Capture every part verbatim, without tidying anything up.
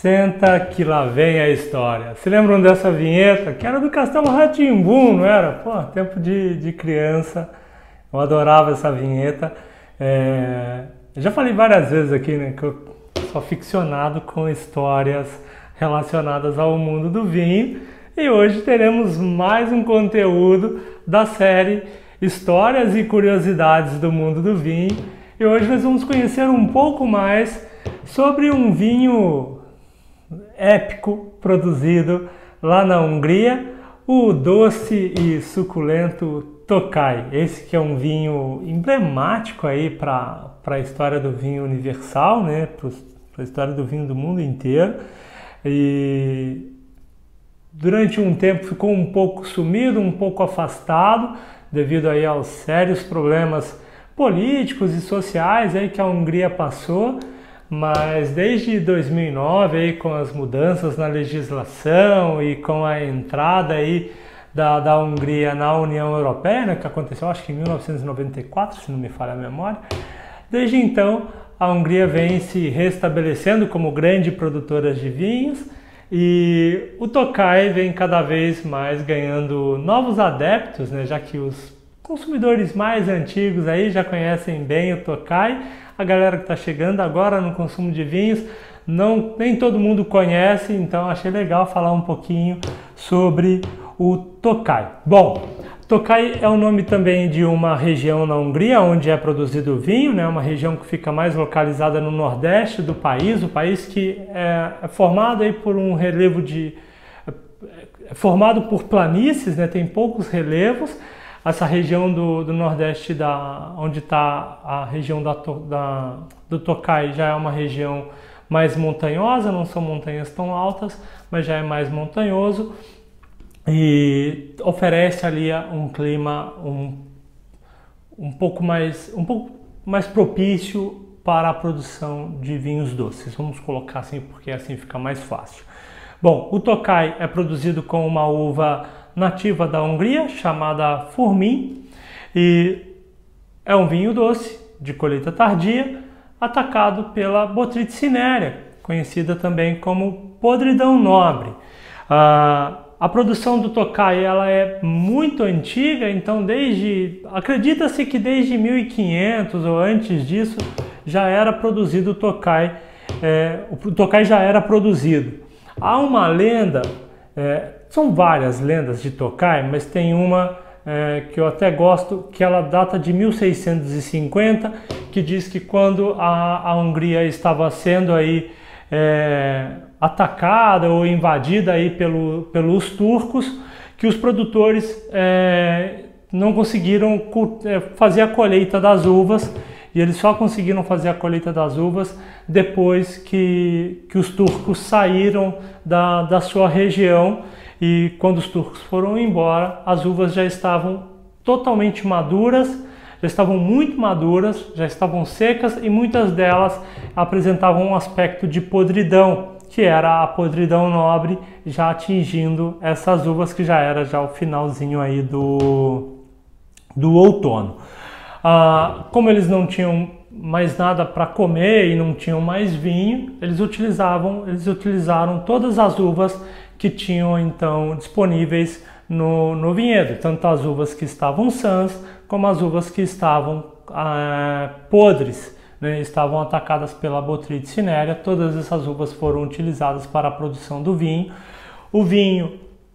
Senta que lá vem a história. Se lembram dessa vinheta? Que era do Castelo Rá-Tim-Bum, não era? Pô, tempo de, de criança. Eu adorava essa vinheta. É... Eu já falei várias vezes aqui, né, que eu sou ficcionado com histórias relacionadas ao mundo do vinho. E hoje teremos mais um conteúdo da série Histórias e Curiosidades do Mundo do Vinho. E hoje nós vamos conhecer um pouco mais sobre um vinho épico produzido lá na Hungria, o doce e suculento Tokaj. Esse que é um vinho emblemático aí para a história do vinho universal, né? Para a história do vinho do mundo inteiro. E durante um tempo ficou um pouco sumido, um pouco afastado, devido aí aos sérios problemas políticos e sociais aí que a Hungria passou. Mas desde dois mil e nove, aí, com as mudanças na legislação e com a entrada aí da, da Hungria na União Europeia, né, que aconteceu acho que em mil novecentos e noventa e quatro, se não me falha a memória, desde então a Hungria vem se restabelecendo como grande produtora de vinhos e o Tokaj vem cada vez mais ganhando novos adeptos, né, já que os consumidores mais antigos aí já conhecem bem o Tokaj. A galera que está chegando agora no consumo de vinhos, não, nem todo mundo conhece, então achei legal falar um pouquinho sobre o Tokaj. Bom, Tokaj é o nome também de uma região na Hungria, onde é produzido o vinho, né? Uma região que fica mais localizada no nordeste do país, o país que é, é formado aí por um relevo de... é formado por planícies, né? Tem poucos relevos. Essa região do, do nordeste, da, onde está a região da, da, do Tokaj, já é uma região mais montanhosa, não são montanhas tão altas, mas já é mais montanhoso e oferece ali um clima um, um, pouco mais, um pouco mais propício para a produção de vinhos doces. Vamos colocar assim, porque assim fica mais fácil. Bom, o Tokaj é produzido com uma uva nativa da Hungria, chamada Furmin, e é um vinho doce, de colheita tardia, atacado pela Botrytis cinerea, conhecida também como podridão nobre. Ah, a produção do Tokaj ela é muito antiga, então desde, acredita-se que desde mil e quinhentos ou antes disso já era produzido o Tokaj, é, o Tokaj já era produzido. Há uma lenda, é, são várias lendas de Tokaj, mas tem uma é, que eu até gosto, que ela data de mil seiscentos e cinquenta, que diz que quando a, a Hungria estava sendo aí é, atacada ou invadida aí pelo, pelos turcos, que os produtores é, não conseguiram fazer a colheita das uvas, e eles só conseguiram fazer a colheita das uvas depois que, que os turcos saíram da, da sua região. E quando os turcos foram embora, as uvas já estavam totalmente maduras, já estavam muito maduras, já estavam secas e muitas delas apresentavam um aspecto de podridão, que era a podridão nobre, já atingindo essas uvas que já era já o finalzinho aí do, do outono. Ah, como eles não tinham mais nada para comer e não tinham mais vinho, eles utilizavam, eles utilizaram todas as uvas que tinham então disponíveis no, no vinhedo, tanto as uvas que estavam sãs como as uvas que estavam ah, podres, né, estavam atacadas pela Botrytis cinerea. Todas essas uvas foram utilizadas para a produção do vinho. O vinho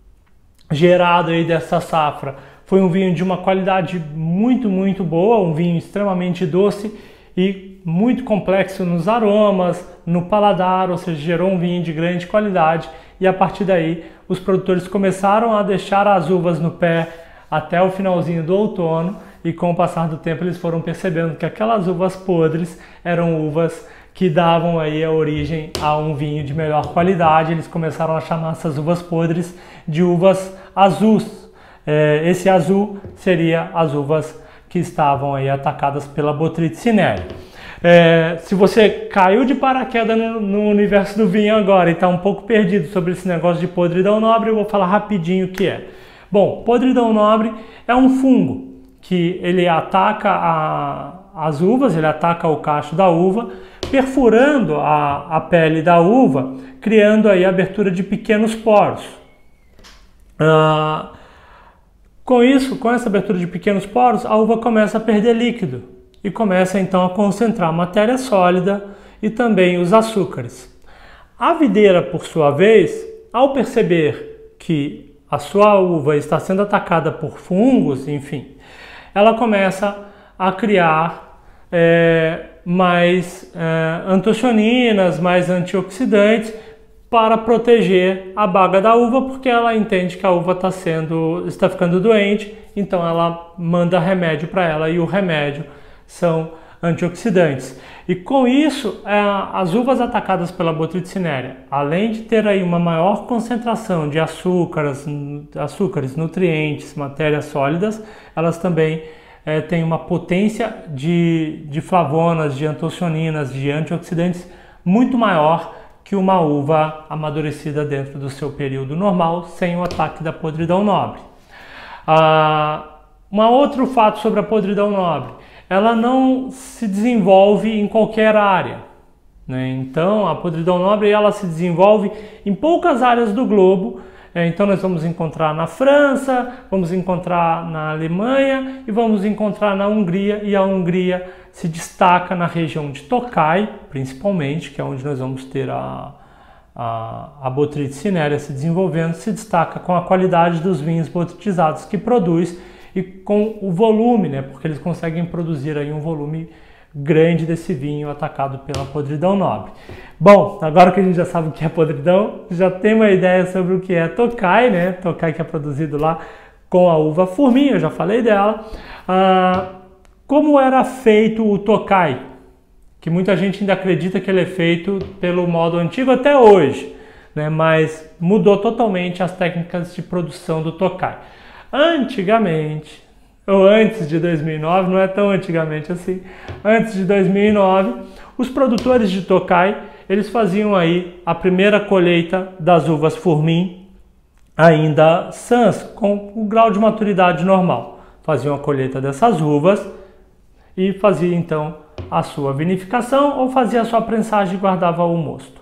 gerado aí dessa safra foi um vinho de uma qualidade muito, muito boa, um vinho extremamente doce e muito complexo nos aromas, no paladar, ou seja, gerou um vinho de grande qualidade. E a partir daí, os produtores começaram a deixar as uvas no pé até o finalzinho do outono, e com o passar do tempo eles foram percebendo que aquelas uvas podres eram uvas que davam aí a origem a um vinho de melhor qualidade. Eles começaram a chamar essas uvas podres de uvas azuis. É, esse azul seria as uvas que estavam aí atacadas pela Botrytis cinerea. É, se você caiu de paraquedas no, no universo do vinho agora e está um pouco perdido sobre esse negócio de podridão nobre, eu vou falar rapidinho o que é. Bom, podridão nobre é um fungo que ele ataca a, as uvas, ele ataca o cacho da uva, perfurando a, a pele da uva, criando aí a abertura de pequenos poros. Ah, com isso, com essa abertura de pequenos poros, a uva começa a perder líquido e começa então a concentrar matéria sólida e também os açúcares. A videira, por sua vez, ao perceber que a sua uva está sendo atacada por fungos, enfim, ela começa a criar é, mais é, antocianinas, mais antioxidantes para proteger a baga da uva, porque ela entende que a uva está sendo, está ficando doente, então ela manda remédio para ela e o remédio são antioxidantes. E com isso, é, as uvas atacadas pela botrytis cinerea, além de ter aí uma maior concentração de açúcares, açúcares, nutrientes, matérias sólidas, elas também é, têm uma potência de, de flavonas, de antocianinas, de antioxidantes muito maior que uma uva amadurecida dentro do seu período normal, sem o ataque da podridão nobre. Ah, um outro fato sobre a podridão nobre: ela não se desenvolve em qualquer área, né? Então, a podridão nobre ela se desenvolve em poucas áreas do globo. Então, nós vamos encontrar na França, vamos encontrar na Alemanha e vamos encontrar na Hungria. E a Hungria se destaca na região de Tokaj, principalmente, que é onde nós vamos ter a, a, a botrytis cinerea se desenvolvendo. Se destaca com a qualidade dos vinhos botritizados que produz e com o volume, né? Porque eles conseguem produzir aí um volume grande desse vinho atacado pela podridão nobre. Bom, agora que a gente já sabe o que é podridão, já tem uma ideia sobre o que é Tokaj, né? Tokaj que é produzido lá com a uva Furmin, eu já falei dela. Ah, como era feito o Tokaj? Que muita gente ainda acredita que ele é feito pelo modo antigo até hoje, né? Mas mudou totalmente as técnicas de produção do Tokaj. Antigamente, ou antes de dois mil e nove, não é tão antigamente assim, antes de dois mil e nove, os produtores de Tokaj, eles faziam aí a primeira colheita das uvas Furmin, ainda sãs, com o grau de maturidade normal. Faziam a colheita dessas uvas e fazia então a sua vinificação ou fazia a sua prensagem e guardava o mosto.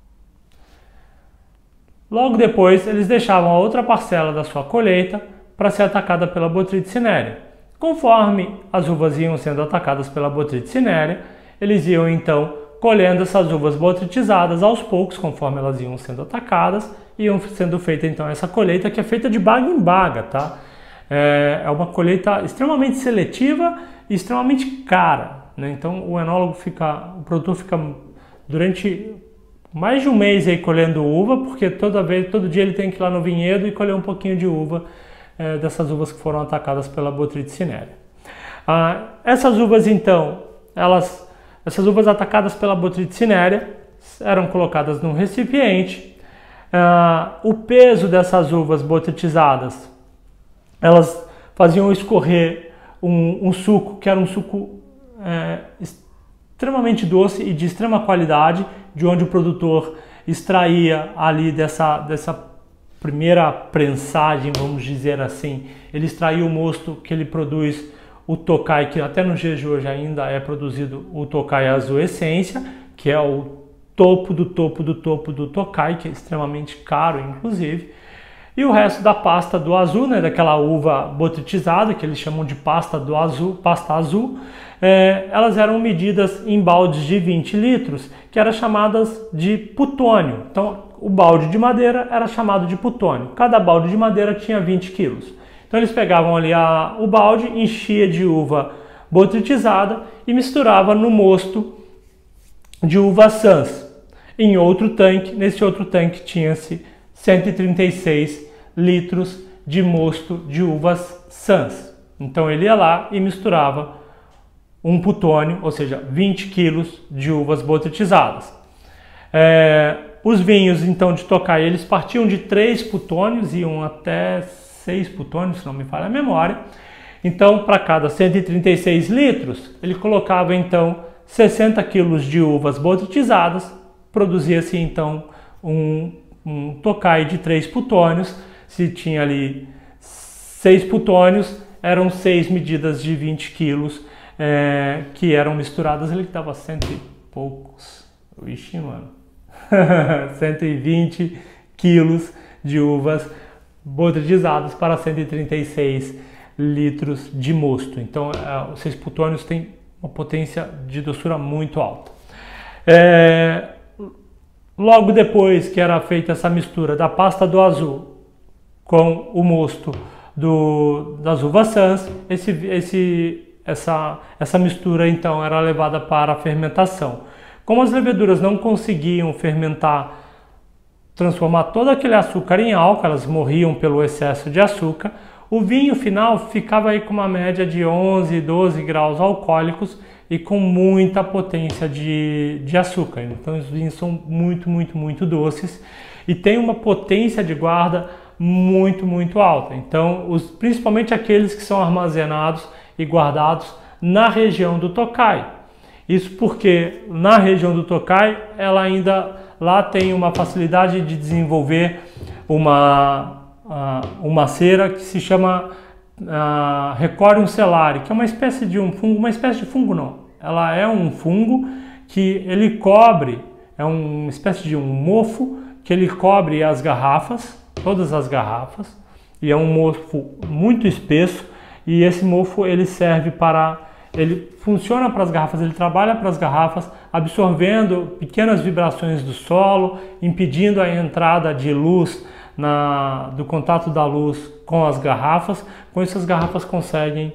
Logo depois, eles deixavam a outra parcela da sua colheita para ser atacada pela botrytis cinerea. Conforme as uvas iam sendo atacadas pela botrytis cinerea, eles iam então colhendo essas uvas botritizadas aos poucos, conforme elas iam sendo atacadas, iam sendo feita então essa colheita que é feita de baga em baga, tá? É, é uma colheita extremamente seletiva e extremamente cara, né? Então o enólogo fica, o produtor fica durante mais de um mês aí colhendo uva, porque toda vez, todo dia ele tem que ir lá no vinhedo e colher um pouquinho de uva é, dessas uvas que foram atacadas pela botrytis cinerea. Ah, essas uvas então, elas, essas uvas atacadas pela botrytis cinerea eram colocadas num recipiente. Ah, o peso dessas uvas botritizadas, elas faziam escorrer um, um suco que era um suco é, extremamente doce e de extrema qualidade, de onde o produtor extraía ali dessa, dessa primeira prensagem, vamos dizer assim, ele extraía o mosto que ele produz, o Tokaj, que até no dia de hoje ainda é produzido o Tokaj Azul Essência, que é o topo do topo do topo do Tokaj, que é extremamente caro, inclusive. E o resto da pasta do azul, né, daquela uva botritizada, que eles chamam de pasta do azul, pasta azul, é, elas eram medidas em baldes de vinte litros, que eram chamadas de putônio. Então, o balde de madeira era chamado de putônio. Cada balde de madeira tinha vinte quilos. Então, eles pegavam ali a, o balde, enchia de uva botritizada e misturava no mosto de uvas sãs. Em outro tanque, nesse outro tanque tinha-se cento e trinta e seis litros de mosto de uvas sãs. Então ele ia lá e misturava um putônio, ou seja, vinte quilos de uvas botritizadas. É, os vinhos então de Tokaj, eles partiam de três putônios, iam até seis putônios, se não me falha a memória. Então, para cada cento e trinta e seis litros, ele colocava então sessenta quilos de uvas botritizadas, produzia-se então um um Tokaj de três putônios. Se tinha ali seis putônios, eram seis medidas de vinte quilos é, que eram misturadas, ele dava cento, poucos. Ixi, mano. cento e vinte quilos de uvas botrytizadas para cento e trinta e seis litros de mosto. Então, é, os seis plutônios têm uma potência de doçura muito alta. É, logo depois que era feita essa mistura da pasta do azul com o mosto do, das uvas sãs, esse, esse, essa, essa mistura então era levada para a fermentação. Como as leveduras não conseguiam fermentar, transformar todo aquele açúcar em álcool, elas morriam pelo excesso de açúcar, o vinho final ficava aí com uma média de onze, doze graus alcoólicos e com muita potência de, de açúcar. Então os vinhos são muito, muito, muito doces e tem uma potência de guarda muito, muito alta. Então, os, principalmente aqueles que são armazenados e guardados na região do Tokai. Isso porque na região do Tokai, ela ainda lá tem uma facilidade de desenvolver uma, uma cera que se chama uh, Recorium celare, que é uma espécie de um fungo, uma espécie de fungo não, ela é um fungo que ele cobre, é uma espécie de um mofo que ele cobre as garrafas, todas as garrafas, e é um mofo muito espesso, e esse mofo ele serve para, ele funciona para as garrafas, ele trabalha para as garrafas, absorvendo pequenas vibrações do solo, impedindo a entrada de luz, na, do contato da luz com as garrafas. Com isso as garrafas conseguem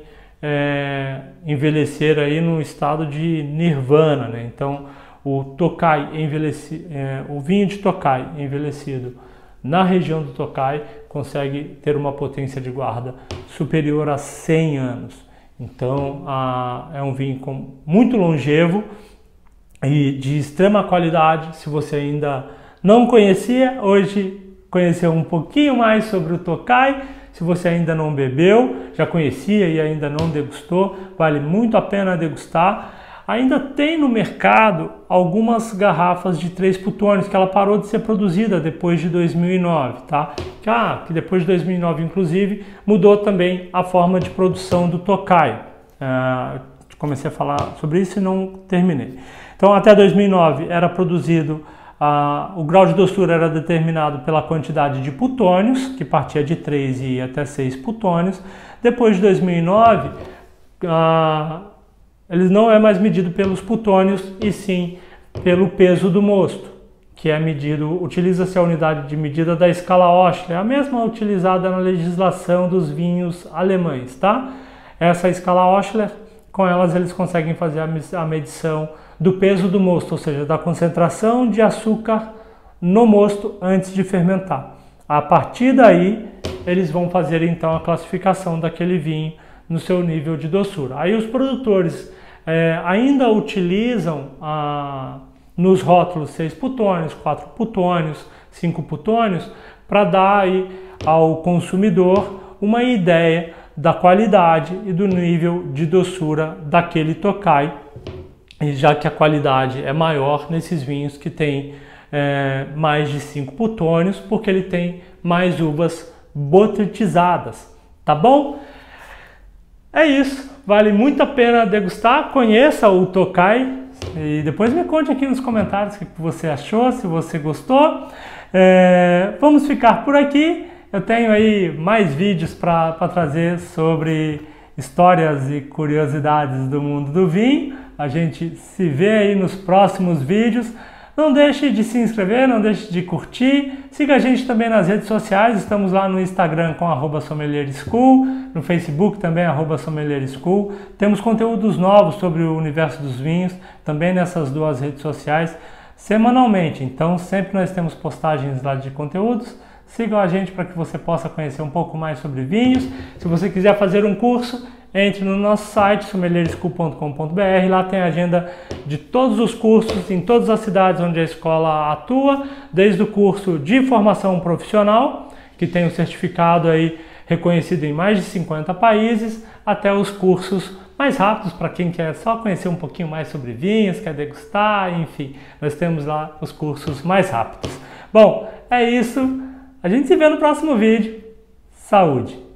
é, envelhecer aí num estado de nirvana, né? Então o Tokai envelheci, é, o vinho de Tokai envelhecido na região do Tokai consegue ter uma potência de guarda superior a cem anos. Então a, é um vinho com, muito longevo e de extrema qualidade. Se você ainda não conhecia, hoje conheceu um pouquinho mais sobre o Tokai. Se você ainda não bebeu, já conhecia e ainda não degustou, vale muito a pena degustar. Ainda tem no mercado algumas garrafas de três plutônios que ela parou de ser produzida depois de dois mil e nove, tá? Que, ah, que depois de dois mil e nove, inclusive, mudou também a forma de produção do Tokai. Uh, comecei a falar sobre isso e não terminei. Então, até dois mil e nove era produzido, uh, o grau de doçura era determinado pela quantidade de plutônios, que partia de três e ia até seis plutônios. Depois de dois mil e nove, uh, ele não é mais medido pelos plutônios e sim pelo peso do mosto, que é medido, utiliza-se a unidade de medida da escala Oechsler, a mesma utilizada na legislação dos vinhos alemães, tá? Essa escala Oechsler, com elas eles conseguem fazer a medição do peso do mosto, ou seja, da concentração de açúcar no mosto antes de fermentar. A partir daí, eles vão fazer então a classificação daquele vinho no seu nível de doçura. Aí os produtores é, ainda utilizam ah, nos rótulos seis plutônios, quatro plutônios, cinco plutônios, para dar aí ao consumidor uma ideia da qualidade e do nível de doçura daquele Tokai, e já que a qualidade é maior nesses vinhos que tem é, mais de cinco plutônios, porque ele tem mais uvas botrytizadas, tá bom? É isso, vale muito a pena degustar, conheça o Tokai e depois me conte aqui nos comentários o que você achou, se você gostou. É, vamos ficar por aqui, eu tenho aí mais vídeos para trazer sobre histórias e curiosidades do mundo do vinho. A gente se vê aí nos próximos vídeos. Não deixe de se inscrever, não deixe de curtir. Siga a gente também nas redes sociais. Estamos lá no Instagram com arroba sommelier school, no Facebook também arroba sommelier school. Temos conteúdos novos sobre o universo dos vinhos, também nessas duas redes sociais, semanalmente. Então sempre nós temos postagens lá de conteúdos. Sigam a gente para que você possa conhecer um pouco mais sobre vinhos. Se você quiser fazer um curso, entre no nosso site sommelier school ponto com ponto br, lá tem a agenda de todos os cursos em todas as cidades onde a escola atua, desde o curso de formação profissional, que tem um certificado aí reconhecido em mais de cinquenta países, até os cursos mais rápidos para quem quer só conhecer um pouquinho mais sobre vinhos, quer degustar, enfim, nós temos lá os cursos mais rápidos. Bom, é isso, a gente se vê no próximo vídeo. Saúde!